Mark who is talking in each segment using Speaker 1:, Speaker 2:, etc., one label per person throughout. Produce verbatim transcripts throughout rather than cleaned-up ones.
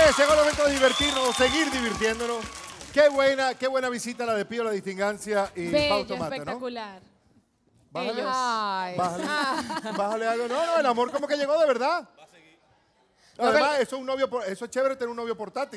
Speaker 1: Señores, llegó el momento de divertirnos, seguir divirtiéndonos. Qué buena, qué buena visita la de Pío La Distingancia y
Speaker 2: Bella,
Speaker 1: Fausto Mata,
Speaker 2: espectacular.
Speaker 1: ¿no? Bájale,
Speaker 2: Ellos.
Speaker 3: Ay.
Speaker 1: bájale, bájale algo. No, no, el amor como que llegó de verdad. Además, eso es, un novio, por- eso es chévere tener un novio portátil.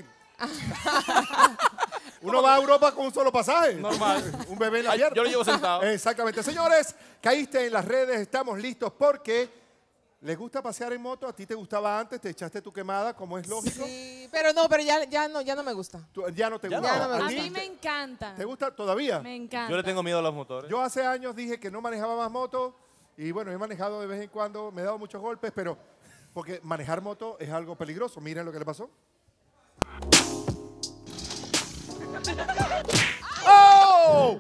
Speaker 1: Uno va a Europa con un solo pasaje.
Speaker 4: Normal.
Speaker 1: Un bebé en la
Speaker 4: Ay,
Speaker 1: pierna.
Speaker 4: yo lo llevo sentado.
Speaker 1: Exactamente. Señores, caíste en las redes, estamos listos porque les gusta pasear en moto. A ti te gustaba antes, te echaste tu quemada, como es lógico.
Speaker 3: Sí, pero no, pero ya, ya, no, ya no me gusta.
Speaker 1: Tú- ya no te
Speaker 4: Ya
Speaker 1: gusta.
Speaker 3: no me
Speaker 1: ¿A
Speaker 3: gusta.
Speaker 2: A
Speaker 1: ti
Speaker 2: mí me
Speaker 1: te-
Speaker 2: encanta.
Speaker 1: ¿Te gusta todavía?
Speaker 2: Me encanta.
Speaker 4: Yo le tengo miedo a los motores.
Speaker 1: Yo hace años dije que no manejaba más moto y bueno, he manejado de vez en cuando, me he dado muchos golpes, pero porque manejar moto es algo peligroso. Miren lo que le pasó. ¡Oh!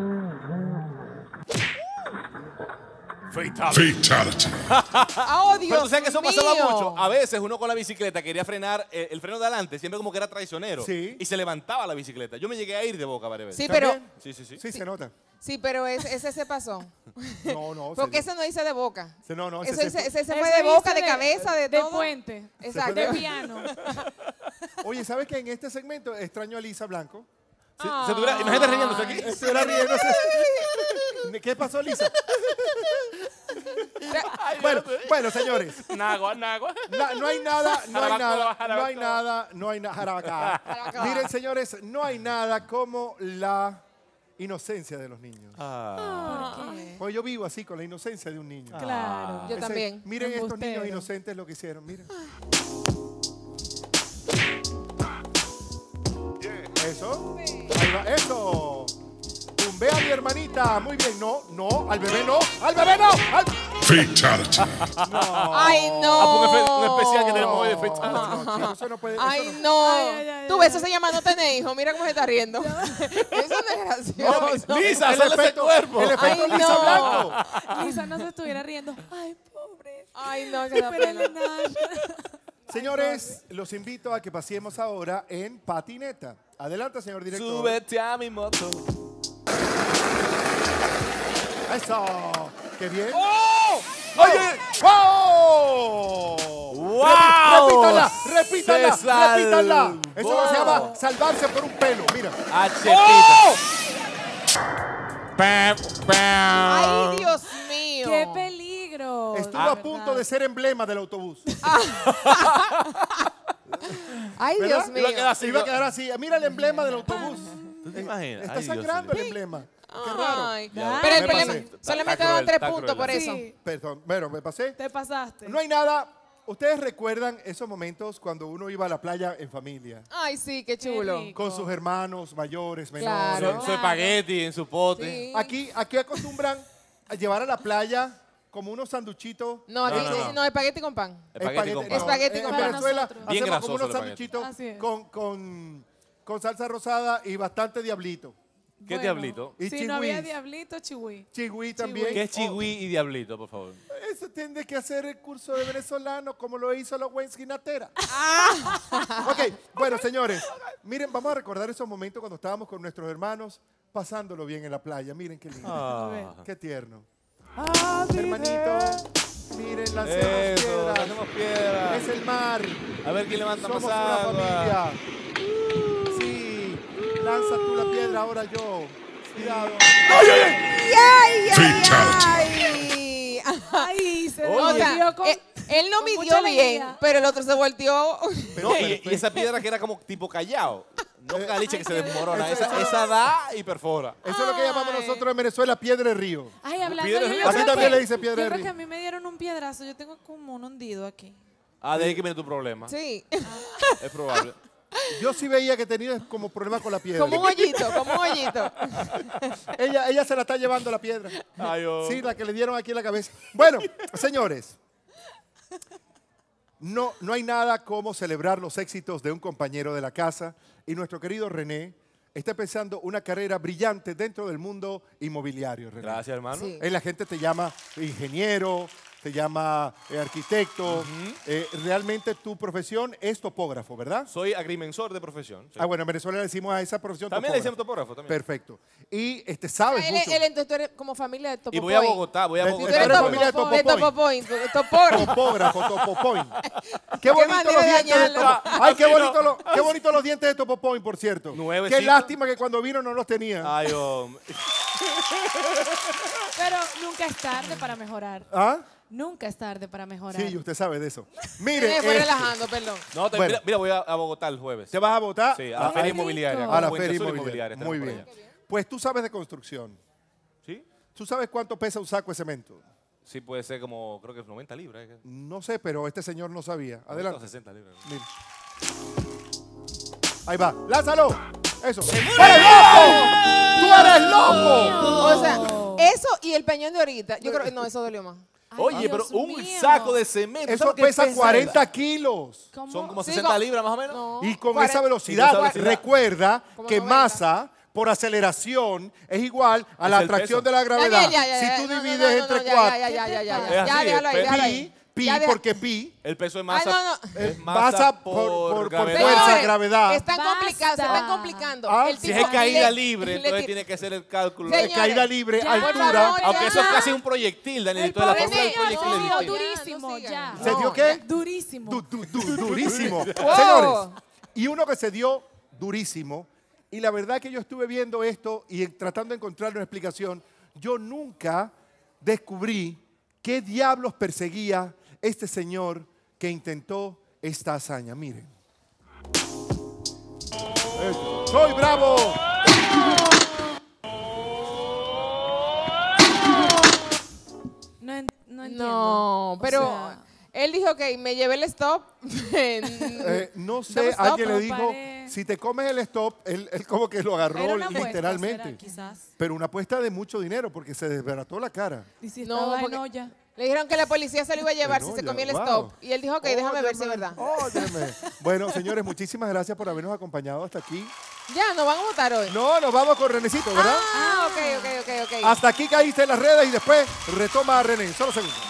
Speaker 4: Fatality.
Speaker 3: ¡Oh, Dios
Speaker 4: Pero tú sabes que eso
Speaker 3: mío!
Speaker 4: pasaba mucho. A veces uno con la bicicleta quería frenar eh, el freno de adelante, siempre como que era traicionero.
Speaker 1: Sí.
Speaker 4: Y se levantaba la bicicleta. Yo me llegué a ir de boca varias veces.
Speaker 3: Sí, pero,
Speaker 1: ¿También?
Speaker 4: Sí, sí, sí.
Speaker 1: Sí, se nota.
Speaker 3: sí, pero es- ese se pasó.
Speaker 1: No, no.
Speaker 3: Porque
Speaker 1: se-
Speaker 3: ese no dice de boca.
Speaker 1: se- no, no, ese
Speaker 3: Ese,
Speaker 1: se-
Speaker 3: ese- ese se
Speaker 2: Eso
Speaker 3: fue de
Speaker 2: hice
Speaker 3: boca, de cabeza, de,
Speaker 2: De
Speaker 3: todo.
Speaker 2: puente.
Speaker 3: Exacto.
Speaker 2: De piano.
Speaker 1: Oye, ¿sabes que en este segmento extraño a Lisa Blanco?
Speaker 4: Sí, se tuviera- imagínate riéndose aquí.
Speaker 1: Estuviera riéndose. ¿Qué pasó, Lisa? bueno, bueno, señores.
Speaker 4: Nagua, nagua.
Speaker 1: Na- no hay nada, no hay
Speaker 4: Jarabacoa,
Speaker 1: nada, no hay
Speaker 4: jarabacoa.
Speaker 1: nada, no hay nada. Jarabacoa.
Speaker 3: Jarabacoa.
Speaker 1: Miren, señores, no hay nada como la inocencia de los niños.
Speaker 4: Ah.
Speaker 1: Pues yo vivo así con la inocencia de un niño.
Speaker 2: Claro.
Speaker 3: Yo
Speaker 1: Ese-
Speaker 3: también.
Speaker 1: Miren estos
Speaker 2: Embustero.
Speaker 1: niños inocentes lo que hicieron, miren. Eso. Ahí va, eso. Tumbé a mi hermanita. Muy bien. No, no, al bebé no. Al bebé no. Al...
Speaker 5: Fatality.
Speaker 3: ¡Ay, no!
Speaker 4: Ah, porque fue un especial que tenemos hoy de
Speaker 1: No,
Speaker 4: Fatality.
Speaker 1: no, chicos, eso no puede. eso
Speaker 3: ¡Ay,
Speaker 1: no-
Speaker 3: no!
Speaker 2: Ay, ay, ay,
Speaker 3: Tú
Speaker 2: ay,
Speaker 3: ves, eso
Speaker 2: ay.
Speaker 3: se llama no tener hijo. Mira cómo se está riendo. Eso no es gracioso.
Speaker 4: Lisa,
Speaker 1: El
Speaker 4: sale ese
Speaker 1: efecto,
Speaker 4: cuerpo.
Speaker 1: el efecto
Speaker 3: Ay,
Speaker 1: Lisa
Speaker 3: no.
Speaker 1: Blanco.
Speaker 2: Lisa no se estuviera riendo. Ay, pobre.
Speaker 3: Ay, no, que da
Speaker 2: Pero
Speaker 3: pena.
Speaker 2: Nash.
Speaker 1: Señores, los invito a que pasemos ahora en patineta. Adelante, señor director.
Speaker 4: Súbete a mi moto.
Speaker 1: Eso. Qué bien.
Speaker 3: ¡Oh!
Speaker 1: ¡Oye! ¡Wow!
Speaker 4: ¡Wow!
Speaker 1: Repítala, repítala,
Speaker 4: Se salvó.
Speaker 1: repítala. Eso se llama salvarse por un pelo. Mira.
Speaker 4: Ah, chepita.
Speaker 3: ¡Ay, Dios mío!
Speaker 2: ¡Qué peligro!
Speaker 1: Estuvo
Speaker 2: de
Speaker 1: a punto de ser emblema del autobús.
Speaker 3: ¡Ay,
Speaker 1: ¿Verdad?
Speaker 3: Dios mío!
Speaker 4: Iba a quedar así.
Speaker 1: Iba a quedar así. Mira el emblema del autobús.
Speaker 4: ¿Tú te
Speaker 1: Eh,
Speaker 4: imaginas?
Speaker 1: Está
Speaker 4: Ay, Dios
Speaker 1: sangrando el
Speaker 4: mío.
Speaker 1: emblema. Qué raro.
Speaker 3: Ay,
Speaker 2: Ya,
Speaker 3: pero el
Speaker 1: me
Speaker 3: problema,
Speaker 1: pasé.
Speaker 3: solamente
Speaker 4: Está
Speaker 3: dan
Speaker 4: cruel,
Speaker 3: tres
Speaker 4: está
Speaker 3: puntos
Speaker 4: cruel.
Speaker 3: por eso.
Speaker 2: Sí,
Speaker 1: Perdón, bueno, me pasé.
Speaker 2: te pasaste.
Speaker 1: No hay nada. ¿Ustedes recuerdan esos momentos cuando uno iba a la playa en familia?
Speaker 3: Ay, sí, qué chulo.
Speaker 2: rico.
Speaker 1: Con sus hermanos mayores, menores.
Speaker 3: Claro.
Speaker 4: Su, su espagueti en su pote.
Speaker 3: Sí.
Speaker 1: Aquí, aquí acostumbran a llevar a la playa como unos sanduchitos.
Speaker 3: No, aquí
Speaker 4: No, no, no.
Speaker 3: no, espagueti con pan.
Speaker 4: Espagueti con
Speaker 1: no,
Speaker 4: pan.
Speaker 3: Espagueti
Speaker 1: en
Speaker 3: con
Speaker 1: en
Speaker 3: pan.
Speaker 1: Venezuela
Speaker 2: Nosotros.
Speaker 4: Bien
Speaker 1: hacemos como
Speaker 4: grasoso
Speaker 1: unos
Speaker 4: el espagueti.
Speaker 1: sanduchitos
Speaker 2: Así es.
Speaker 1: con, con, con salsa rosada y bastante diablito.
Speaker 4: ¿Qué
Speaker 2: Bueno,
Speaker 4: diablito?
Speaker 1: Y
Speaker 2: si no había
Speaker 1: chihuis.
Speaker 2: diablito, chihui.
Speaker 1: Chigüí también.
Speaker 4: ¿Qué es chigüí y diablito, por favor?
Speaker 1: Oh, eso tiene que hacer el curso de venezolano como lo hizo la Wensky Natera.
Speaker 3: Ah.
Speaker 1: Ok, bueno, señores, miren, vamos a recordar esos momentos cuando estábamos con nuestros hermanos pasándolo bien en la playa. Miren qué lindo,
Speaker 4: Ah.
Speaker 1: qué tierno. Hermanito, miren, lancemos
Speaker 4: Eso,
Speaker 1: piedras.
Speaker 4: hacemos piedra.
Speaker 1: Es el mar.
Speaker 4: A ver quién levanta
Speaker 1: Somos
Speaker 4: más
Speaker 1: una
Speaker 4: agua.
Speaker 1: familia. Sí, lanza tú la piedra, ahora yo. Cuidado.
Speaker 3: ¡Ay, ay,
Speaker 5: Fatality.
Speaker 3: ay!
Speaker 2: Ay, se
Speaker 3: O sea,
Speaker 2: devolvió con...
Speaker 3: eh, él no
Speaker 2: con
Speaker 3: midió
Speaker 2: mucha
Speaker 3: bien,
Speaker 2: alegría.
Speaker 3: pero el otro se volteó.
Speaker 1: Pero,
Speaker 4: No,
Speaker 1: pero,
Speaker 4: y, y esa piedra que era como tipo callao. No caliche que se desmorona.
Speaker 1: Eso-
Speaker 4: Esa,
Speaker 1: eso-
Speaker 4: esa da y perfora.
Speaker 1: Eso es lo que llamamos
Speaker 3: Ay.
Speaker 1: nosotros en Venezuela piedra de río.
Speaker 2: Ay, hablando
Speaker 4: Piedra
Speaker 2: yo,
Speaker 4: de
Speaker 2: yo
Speaker 4: río.
Speaker 2: creo
Speaker 1: Aquí también
Speaker 2: que-
Speaker 1: le dice piedra de
Speaker 2: Yo creo
Speaker 1: río.
Speaker 2: que a mí me dieron un piedrazo. Yo tengo como un hundido aquí.
Speaker 4: Ah, de ahí que viene tu problema.
Speaker 3: Sí,
Speaker 4: Es probable.
Speaker 1: Yo sí veía que tenía como problema con la piedra.
Speaker 3: como un hoyito, como un hoyito.
Speaker 1: Ella, ella se la está llevando la piedra.
Speaker 4: Ay, oh.
Speaker 1: Sí, la que le dieron aquí en la cabeza. Bueno, señores, no, no hay nada como celebrar los éxitos de un compañero de la casa y nuestro querido René está empezando una carrera brillante dentro del mundo inmobiliario, René.
Speaker 4: Gracias, hermano.
Speaker 3: Sí.
Speaker 1: Eh, la gente te llama ingeniero, se llama eh, arquitecto. Eh, realmente tu profesión es topógrafo, ¿verdad?
Speaker 4: Soy agrimensor de profesión. sí.
Speaker 1: Ah, bueno, en Venezuela le decimos a esa profesión
Speaker 4: También le
Speaker 1: topógrafo.
Speaker 4: decimos topógrafo. También.
Speaker 1: Perfecto. Y este, sabes
Speaker 3: Él,
Speaker 1: mucho.
Speaker 3: él, entonces tú eres como familia de Topo
Speaker 4: Y voy a
Speaker 3: Point.
Speaker 4: Bogotá, voy a
Speaker 1: De-
Speaker 3: Tú
Speaker 4: Bogotá.
Speaker 3: eres
Speaker 1: Eres
Speaker 3: Topo-
Speaker 1: familia de Topo
Speaker 3: de
Speaker 1: Point.
Speaker 3: Topo Point. Topógrafo.
Speaker 1: Topógrafo, Topopoint. Qué bonito
Speaker 3: manera
Speaker 1: los
Speaker 3: de
Speaker 1: dientes de
Speaker 3: dañarlo.
Speaker 1: Topo. Ay, qué bonito, los, qué bonito los dientes de Topopoint, por cierto. Qué
Speaker 4: Nuevecitos.
Speaker 1: lástima que cuando vino no los tenía.
Speaker 4: Ay, hombre.
Speaker 2: Pero nunca es tarde para mejorar.
Speaker 1: ¿Ah?
Speaker 2: Nunca es tarde para mejorar.
Speaker 1: Sí, usted sabe de eso. Mire,
Speaker 3: Me fue
Speaker 1: este,
Speaker 3: relajando, perdón.
Speaker 4: No, te-
Speaker 1: Bueno.
Speaker 4: mira, mira, voy a, a Bogotá el jueves.
Speaker 1: ¿te vas a votar?
Speaker 4: Sí, a la
Speaker 1: Ah,
Speaker 4: feria
Speaker 2: ay,
Speaker 4: inmobiliaria.
Speaker 2: rico.
Speaker 1: a la
Speaker 4: Puente
Speaker 1: feria
Speaker 4: Azul
Speaker 1: inmobiliaria.
Speaker 4: estaremos
Speaker 1: Muy
Speaker 4: por
Speaker 1: bien.
Speaker 4: allá.
Speaker 1: Pues tú sabes de construcción.
Speaker 4: ¿Sí?
Speaker 1: ¿Tú sabes cuánto pesa un saco de cemento?
Speaker 4: Sí, puede ser como, creo que es noventa libras. ¿eh?
Speaker 1: No sé, pero este señor no sabía.
Speaker 4: noventa o
Speaker 1: Adelante.
Speaker 4: sesenta libras.
Speaker 1: Mira. Ahí va. ¡Lázalo! Eso. ¡Tú eres loco! ¡Tú eres loco!
Speaker 3: O sea, eso y el peñón de ahorita. Yo creo que no, eso dolió más.
Speaker 2: Ay,
Speaker 4: Oye, pero
Speaker 2: Dios
Speaker 4: un
Speaker 2: mío.
Speaker 4: saco de cemento.
Speaker 1: Eso
Speaker 4: ¿sabes qué
Speaker 1: pesa
Speaker 4: pesa
Speaker 1: cuarenta
Speaker 4: eso?
Speaker 1: kilos.
Speaker 2: ¿Cómo?
Speaker 4: Son como
Speaker 3: Sí,
Speaker 4: sesenta
Speaker 3: co-
Speaker 4: libras más o menos.
Speaker 3: No.
Speaker 1: Y con
Speaker 3: Cuarenta-
Speaker 1: esa velocidad,
Speaker 4: Y con esa velocidad.
Speaker 1: recuerda
Speaker 3: Como
Speaker 1: que
Speaker 3: noventa.
Speaker 1: masa por aceleración es igual a
Speaker 4: Es
Speaker 1: la
Speaker 4: el
Speaker 1: atracción
Speaker 4: peso.
Speaker 1: de la gravedad.
Speaker 3: Ya, ya, ya, ya,
Speaker 1: si tú
Speaker 3: no, no,
Speaker 1: divides
Speaker 3: no, no,
Speaker 1: entre
Speaker 3: no, ya,
Speaker 1: cuatro,
Speaker 3: Ya, ya, ya, ya, ya.
Speaker 4: Es
Speaker 3: Ya,
Speaker 4: así,
Speaker 3: déjalo ahí,
Speaker 4: es
Speaker 3: déjalo
Speaker 1: pi,
Speaker 3: ahí.
Speaker 1: pi,
Speaker 3: Ya, deja-
Speaker 1: porque pi
Speaker 4: El peso es
Speaker 3: Ay,
Speaker 4: masa.
Speaker 3: no, no.
Speaker 1: es masa por, por- por
Speaker 4: gravedad.
Speaker 1: fuerza,
Speaker 3: Señores,
Speaker 1: gravedad.
Speaker 3: Están
Speaker 2: Basta.
Speaker 3: complicados, se están complicando.
Speaker 1: Ah,
Speaker 3: El
Speaker 4: Si
Speaker 3: tipo
Speaker 4: es caída
Speaker 3: le-
Speaker 4: libre,
Speaker 3: le
Speaker 4: entonces
Speaker 3: ti-
Speaker 4: tiene que ser el cálculo.
Speaker 3: Señores,
Speaker 1: caída libre,
Speaker 2: ya,
Speaker 1: altura.
Speaker 3: por favor,
Speaker 4: Aunque
Speaker 3: ya.
Speaker 4: eso es casi un proyectil, Daniel.
Speaker 2: El
Speaker 4: y toda la
Speaker 2: pobre
Speaker 4: forma del
Speaker 2: niño
Speaker 4: proyectil
Speaker 2: se
Speaker 4: es
Speaker 2: dio
Speaker 4: distinta.
Speaker 2: durísimo,
Speaker 3: No sigan.
Speaker 2: ya.
Speaker 1: ¿Se
Speaker 3: No,
Speaker 1: dio qué?
Speaker 2: Durísimo.
Speaker 1: Du- du- du- durísimo.
Speaker 3: Wow.
Speaker 1: Señores, y uno que se dio durísimo, y la verdad que yo estuve viendo esto y en- tratando de encontrar una explicación, yo nunca descubrí qué diablos perseguía este señor que intentó esta hazaña. Miren. Eso. ¡Soy bravo!
Speaker 2: No, en- no entiendo.
Speaker 3: No,
Speaker 2: O
Speaker 3: pero
Speaker 2: sea,
Speaker 3: él dijo, ok, me llevé el stop.
Speaker 1: Eh, no sé,
Speaker 3: Double stop,
Speaker 1: alguien le
Speaker 2: no
Speaker 1: dijo,
Speaker 2: paré.
Speaker 1: si te comes el stop, él, él como que lo agarró
Speaker 2: era una apuesta,
Speaker 1: literalmente.
Speaker 2: será, quizás.
Speaker 1: Pero una apuesta de mucho dinero porque se desbarató la cara.
Speaker 2: Y si
Speaker 3: No,
Speaker 2: estaba
Speaker 3: porque-
Speaker 2: en olla.
Speaker 3: Le dijeron que la policía se lo iba a llevar si
Speaker 1: Bueno,
Speaker 3: se
Speaker 1: ya,
Speaker 3: comía el
Speaker 1: wow.
Speaker 3: stop. Y él dijo, ok, déjame ver si es
Speaker 1: Óyeme,
Speaker 3: verdad.
Speaker 1: óyeme. Bueno, señores, muchísimas gracias por habernos acompañado hasta aquí.
Speaker 3: Ya, nos van a votar hoy.
Speaker 1: No, nos vamos con Renecito, ¿verdad?
Speaker 3: Ah, ok, ok, ok, ok.
Speaker 1: Hasta aquí caíste en las redes y después retoma a René. Solo segundos.